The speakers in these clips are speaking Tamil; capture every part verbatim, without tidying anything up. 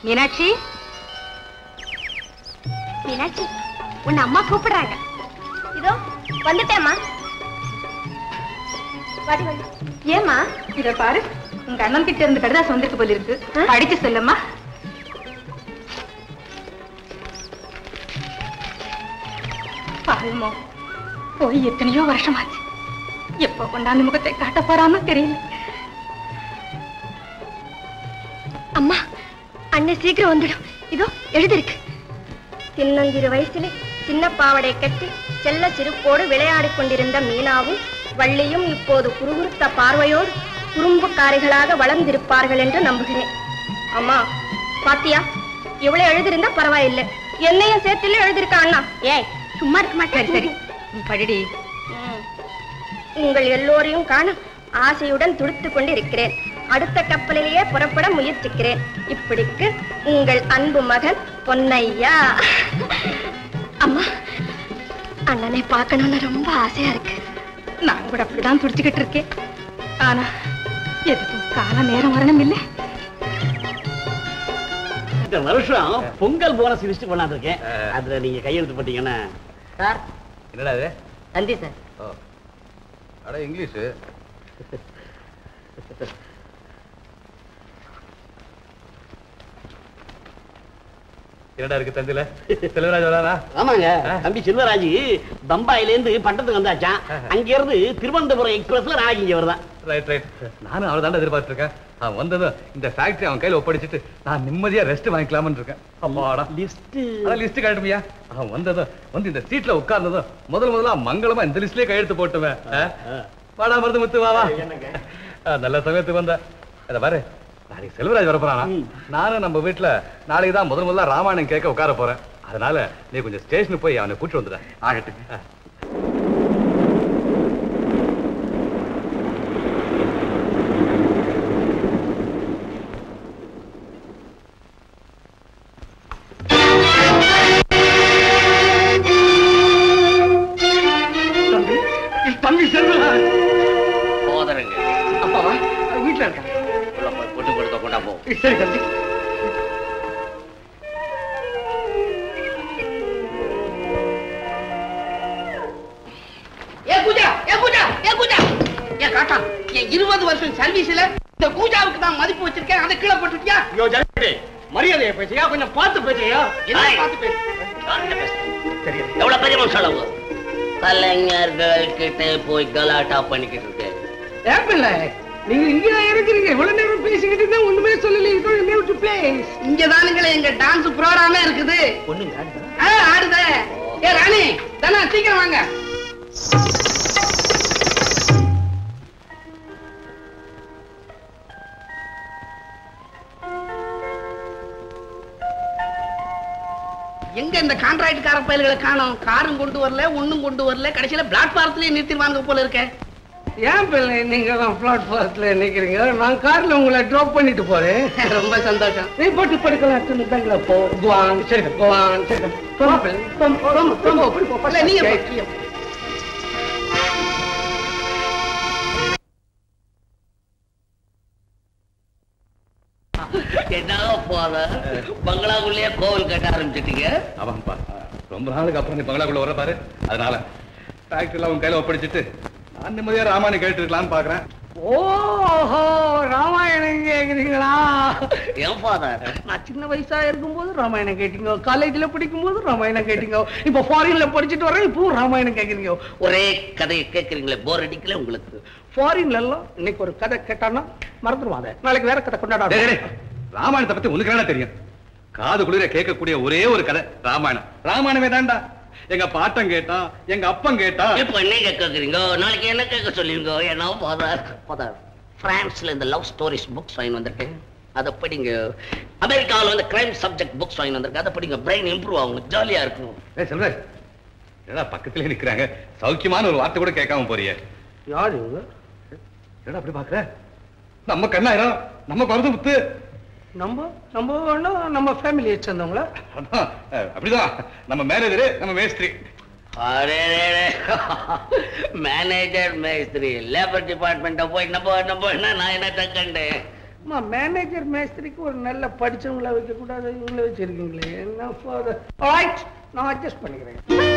மீனாட்சி, மீனாட்சி, உன்னை அம்மா கூப்பிடுறாங்க. இதோ வந்துட்டேம்மா. ஏமா? இத பாரு, உங்க அண்ணன் கிட்ட இருந்து கடிதாசம் வந்திருக்கு போல இருக்கு. படிச்சு சொல்லம்மா. பாருமோ, போய் எத்தனையோ வருஷமாச்சு. எப்ப கொண்டாந்து முகத்தை காட்ட போறான்னு தெரியல. அம்மா, அண்ணன் சீக்கிரம் வந்துடும். இதோ எழுதிருக்கு. சின்னஞ்சிறு வயசிலே சின்ன பாவடை கட்டி செல்ல சிறுப்போடு விளையாடிக் கொண்டிருந்த மீனாவும் வள்ளியும் இப்போது குறுகுறுத்த பார்வையோடு குறும்புக்காரிகளாக வளர்ந்திருப்பார்கள் என்று நம்புகிறேன். அம்மா பாத்தியா, இவ்வளவு எழுதிருந்தா பரவாயில்லை, என்னையும் சேர்த்துல எழுதிருக்கா அண்ணா. ஏய், சும்மா இருக்க மாட்டேன். சரி படிடி. உங்கள் எல்லோரையும் காண ஆசையுடன் துடித்துக் கொண்டு இருக்கிறேன். அடுத்த கப்பலிலேயே புறப்பட முயற்சிக்கிறேன். இப்படிக்கு உங்கள் அன்பு மகன் பொன்னையா. அம்மா, அண்ணனை பார்க்கணும்னு ரொம்ப ஆசையா இருக்கு. நான் கூட அப்படிதான் துடிச்சுக்கிட்டு இருக்கேன். ஆனா எதுக்கும் கால நேரம் வரணும் இல்ல. இந்த வருஷம் பொங்கல் போனஸ் லிஸ்ட் கொண்டாந்து இருக்கேன். அதுல நீங்க கையெழுத்து போட்டீங்கன்னா. சார், என்னடா இது? தந்தி சார். அட இங்கிலீஷ். என்னடா இருக்கு தந்தில? செல்வராஜ் வரானா? ஆமாங்க, தம்பி செல்வராஜ் பம்பாயில இருந்து பட்டத்துக்கு வந்தாச்சான். அங்க இருந்து திருவனந்தபுரம் எக்ஸ்பிரஸ்ல நாளைக்கு இங்க வருதான். Right right. நானும் அவரை தான் எதிர்பார்த்து இருக்கேன். அவன் வந்ததும் இந்த ஃபேக்டரி அவன் கையில ஒப்படைச்சிட்டு நான் நிம்மதியா ரெஸ்ட் வாங்கிக்கலாம்னு இருக்கேன். அம்மாடா லிஸ்ட். அதான் லிஸ்ட் காட்டுமியா? அவன் வந்ததும் வந்து இந்த சீட்ல உட்கார்ந்ததும் முதல் முதல்ல மங்களமா இந்த லிஸ்ட்லயே கையெழுத்து போட்டுவேன். வாடா மருது முத்து, வா வா. நல்ல சமயத்துக்கு வந்த. அத பாரு, நாளைக்கு செல்வராஜ் வர போறானா? நானும் நம்ம வீட்டுல நாளைக்கு தான் முதல் முதல்ல ராமாயணம் கேட்க உட்கார போறேன். அதனால நீ கொஞ்சம் ஸ்டேஷனுக்கு போய் அவனை கூட்டு வந்துட. ஆகட்டுங்க. தம்பி செல்வராஜ் போதரங்க. அப்பாவா? வீட்டுல இருக்கா? பொட்டு கொடுத்த கொண்டா போ. சரி தம்பி. ஏ கூஜா, ஏ கூஜா, ஏ கூஜா, ஏ காட்டா, என் இருபது வருஷம் சர்வீஸ்ல இந்த கூஜாவுக்கு தான் மதிப்பு வச்சிருக்கேன். அதை கீழே போட்டுட்டியா? யோ ஜனே, மரியாதையை பேசியா, கொஞ்சம் பார்த்து பேசியா. என்ன பார்த்து பேசு? சரி, எவ்வளவு பெரிய செலவு? கலைஞர்கள் கிட்ட போய் கலாட்டா பண்ணிக்கிட்டு இருக்கேன். ஏன் பிள்ளை, நீங்க இங்க இருக்கிறீங்க, இவ்வளவு நேரம் பேசிக்கிட்டு இருந்தா ஒண்ணுமே சொல்லல. இங்கதானுங்களே எங்க டான்ஸ் ப்ரோகிராமே இருக்குது. பொண்ணுங்க ஆடுதே. ஏ ராணி, தானே சீக்கிரம் வாங்க. எங்க இந்த கான்ட்ராக்ட் கார பயல்களை காணோம். காரும் கொண்டு வரல, ஒண்ணும் கொண்டு வரல. கடைசியில பிளாட்பாரத்திலேயே நிறுத்திடுவாங்க போல இருக்க. ஏன் பிள்ளை நீங்க தான் பிளாட்பாரத்துல நிக்கிறீங்க? நான் கார்ல உங்களை டிராப் பண்ணிட்டு போறேன். ரொம்ப சந்தோஷம். நீ போட்டு படுக்கலாம். பேங்க்ல போ. குவான் சரி, குவான் சரி. நீங்க என்ன போத பங்களாக்குள்ளேயே கோவில் கட்ட ஆரம்பிச்சிட்டீங்க? அவன்பா ரொம்ப நாளுக்கு அப்புறம் நீ பங்களாக்குள்ள வர பாரு. அதனால ஃபேக்டரியில அவன் கையில ஒப்படைச்சிட்டு நான் நிம்மதியா ராமாயணம் கேட்டு இருக்கலாம்னு பாக்குறேன். ஓஹோ, ராமாயணம் கேக்குறீங்களா? ஏன் ஃபாதர், நான் சின்ன வயசா இருக்கும்போது ராமாயணம் கேட்டீங்க, காலேஜ்ல படிக்கும் போது ராமாயணம் கேட்டீங்க, இப்ப ஃபாரின்ல படிச்சுட்டு வரேன், இப்போ ராமாயணம் கேக்குறீங்க. ஒரே கதையை கேட்கறீங்களே, போர் அடிக்கல உங்களுக்கு? ஃபாரின்ல எல்லாம் இன்னைக்கு ஒரு கதை கேட்டானா மறந்துடுவாங்க, நாளைக்கு வேற கதை கொண்டாட. ராமாயணத்தை பத்தி உனக்கு என்ன தெரியும்? காது குளிர கேட்கக்கூடிய ஒரே ஒரு கதை ராமாயணம். ராமாயணமே தான்டா. எங்க பாட்டம் கேட்டா, எங்க அப்பன் கேட்டா. இப்ப என்ன கேட்கறீங்க? நாளைக்கு என்ன கேட்க சொல்லிருங்க? என்ன ஃபாதர்? ஃபாதர், பிரான்ஸ்ல இந்த லவ் ஸ்டோரிஸ் புக்ஸ் வாங்கி வந்திருக்கேன், அதை படிங்க. அமெரிக்காவில் வந்து கிரைம் சப்ஜெக்ட் புக்ஸ் வாங்கி வந்திருக்கேன், அதை படிங்க. பிரெயின் இம்ப்ரூவ் ஆகும், ஜாலியா இருக்கும். ஏ செல்வராஜ், என்னடா பக்கத்திலே நிக்கிறாங்க, சௌக்கியமான ஒரு வார்த்தை கூட கேட்காம போறிய? யாரு இவங்க? என்னடா அப்படி பாக்குற? நம்ம கண்ணாயிரம், நம்ம மருது முத்து. நம்ம நம்ம நம்ம ஃபேமிலியை சேர்ந்தவங்களா? அப்படிதான், நம்ம மேனேஜரு, நம்ம மேஸ்திரி. மேனேஜர் மேஸ்திரி லேபர் டிபார்ட்மெண்ட் போய் நம்ம நம்ம என்ன நான் என்ன கண்டேன். அம்மா மேனேஜர் மேஸ்திரிக்கு ஒரு நல்ல படிச்சவங்கள வைக்க கூடாது, இவங்கள வச்சிருக்கீங்களே என்ன ஃபாதர். ஆல்ரைட், நான் அட்ஜஸ்ட் பண்ணிக்கிறேன்.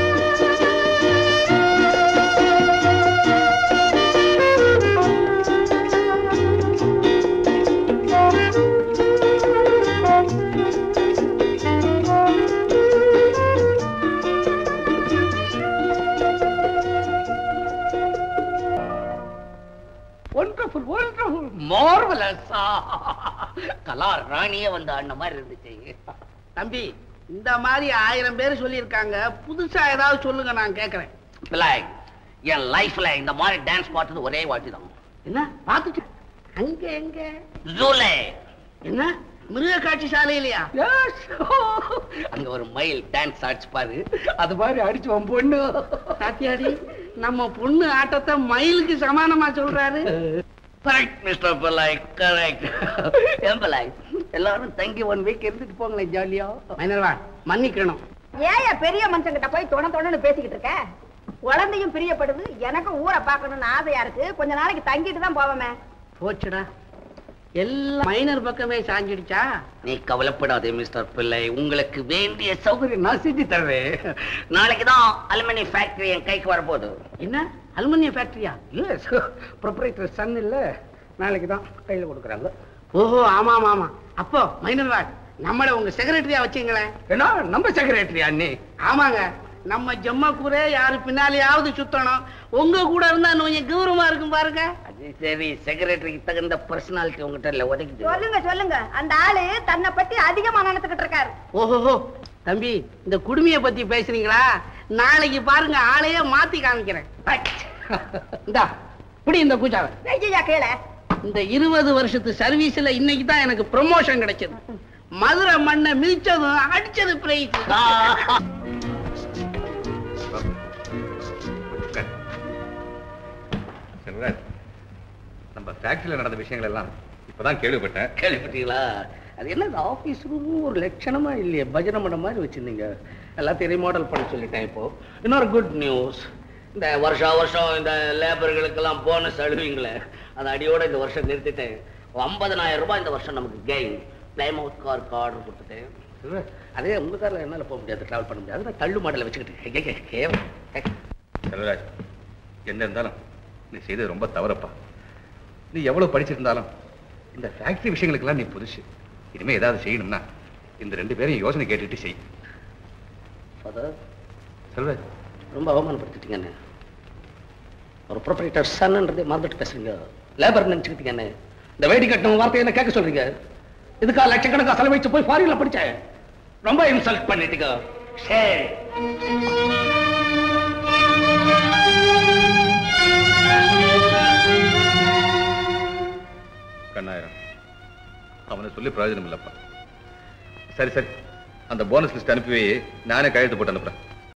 Wonderful wonderful marvellous. கலா ராணியே வந்து ஆடின மாதிரி இருந்துச்சு. தம்பி, இந்த மாதிரி ஆயிரம் பேர் சொல்லியிருக்காங்க, புதுசா ஏதாவது சொல்லுங்க, நான் கேட்கறேன். பிள்ளாய், என் லைஃப்ல இந்த மாதிரி டான்ஸ் பார்த்தது ஒரே வாட்டி தான். என்ன பார்த்துட்டு? அங்க எங்க? ஜூலே. என்ன மிருக காட்சி சாலையிலையா? அங்க ஒரு மயில் டான்ஸ் ஆடிச்சு பாரு, அது மாதிரி அடிச்சுவோம் பொண்ணு. சாத்தியாடி, நம்ம பொண்ணு ஆட்டத்தை மயிலுக்கு சமானமா சொல்றாரு. Correct mister Pillai, correct. ஏன் பிள்ளாய், எல்லாரும் தங்கி ஒன் வீக் இருந்துட்டு போங்களேன் ஜாலியா. மைனர்வா, மன்னிக்கணும். ஏயா பெரிய மனுஷங்கிட்ட போய் தொண தொணன்னு பேசிக்கிட்டு இருக்க? குழந்தையும் பிரியப்படுது, எனக்கும் ஊரை பார்க்கணும்னு ஆசையா இருக்கு. கொஞ்ச நாளைக்கு தங்கிட்டு தான் போவமே. போச்சுடா, எல்லாம் மைனர் பக்கமே சாஞ்சிடுச்சா? நீ கவலைப்படாதே மிஸ்டர் பிள்ளை, உங்களுக்கு வேண்டிய சௌகரியம் நான் செஞ்சு தருவேன். நாளைக்கு தான் அலுமினியம் ஃபேக்டரி என் கைக்கு வரப்போகுது. என்ன அலுமினியம் ஃபேக்டரியா? எஸ், ப்ரொப்ரைட்டர் சன் இல்ல, நாளைக்கு தான் கையில கொடுக்குறாங்க. ஓஹோ, ஆமா ஆமா ஆமா. அப்போ மைனர்வா, நம்மள உங்க செக்ரட்டரியா வச்சீங்களேன். ஏன்னா நம்ம செக்ரட்டரியா நீ? ஆமாங்க, நம்ம ஜம்மா கூரே யாரு பின்னாலேயாவது சுத்தணும். உங்க கூட இருந்தா கொஞ்சம் கௌரவமா இருக்கும் பாருங்க. அது சரி, செக்ரட்டரிக்கு தகுந்த பர்சனாலிட்டி உங்ககிட்ட இல்ல, உதவி. சொல்லுங்க சொல்லுங்க, அந்த ஆளு தன்னை பத்தி அதிகமா நினைச்சுக்கிட்டு இருக்காரு. ஓஹோ தம்பி, இந்த குடுமையை பத்தி பேசுறீங்களா? நாளைக்கு பாருங்க, ஆளையே மாத்தி காமிக்கிறேன். இந்தா இப்படி இந்த பூஜாவை. ஐயா கேள, இந்த இருபது வருஷத்து சர்வீஸ்ல இன்னைக்கு தான் எனக்கு ப்ரமோஷன் கிடைச்சது. மதுரை மண்ணை மிதிச்சதும் அடிச்சது பிரைஸ். நம்ம ஃபேக்டரியில நடந்த விஷயங்கள் எல்லாம் இப்பதான் கேள்விப்பட்டேன். கேள்விப்பட்டீங்களா? அது என்ன ஆபீஸ் ரூம் ஒரு லட்சணமா இல்லையே, பஜனை மண்ட மாதிரி வச்சிருந்தீங்க. எல்லாத்தையும் ரீமாடல் பண்ண சொல்லிட்டேன். இப்போ இன்னொரு குட் நியூஸ். இந்த வருஷா வருஷம் இந்த லேபர்களுக்கெல்லாம் போனஸ் அழுவீங்களே, அந்த அடியோட இந்த வருஷம் நிறுத்திட்டேன். ஐம்பதனாயிரம் ரூபாய் இந்த வருஷம் நமக்கு கெயின். பிளைமவுத் கார் ஆர்டர் கொடுத்துட்டேன். அதே உங்க கார்ல என்னால போக முடியாது, டிராவல் பண்ண முடியாது. நான் தள்ளு மாடலை வச்சுக்கிட்டு. செல்வராஜ், என்ன இருந்தாலும் நீ செய்தது ரொம்ப தவறப்பா. நீ எவ்வளவு படிச்சிருந்தாலும் இந்த ஃபேக்டரி விஷயங்களுக்கெல்லாம் நீ புதுசு. இனிமே ஏதாவது செய்யணும்னா இந்த ரெண்டு பேரையும் யோசனை கேட்டுட்டு செய். செல்வராஜ், ரொம்ப அவமானப்படுத்திட்டீங்கன்னு. ஒரு ப்ரொப்ரைட்டர் சன்ன்றதே மறந்துட்டு பேசுறீங்க. லேபர் நினைச்சுக்கிட்டீங்கன்னு. இந்த வேடி கட்டணம் வார்த்தை என்ன கேட்க சொல்றீங்க? இதுக்கா லட்சக்கணக்கா செலவழிச்சு போய் ஃபாரின்ல படிச்சேன். ரொம்ப இன்சல்ட் பண்ணிட்டீங்க. சரி, கண்ணாயிரம், அவனை சொல்லி பிரயோஜனம் இல்லப்பா. சரி சரி, அந்த போனஸ் லிஸ்ட் அனுப்பி நானே கையெழுத்து போட்டு அனுப்புறேன்.